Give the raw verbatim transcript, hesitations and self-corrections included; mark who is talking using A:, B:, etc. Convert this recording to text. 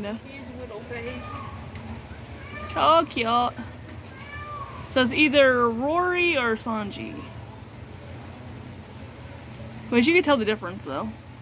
A: No.
B: His little face.
A: So cute. So it's either Rory or Sanji. Which you can tell the difference though.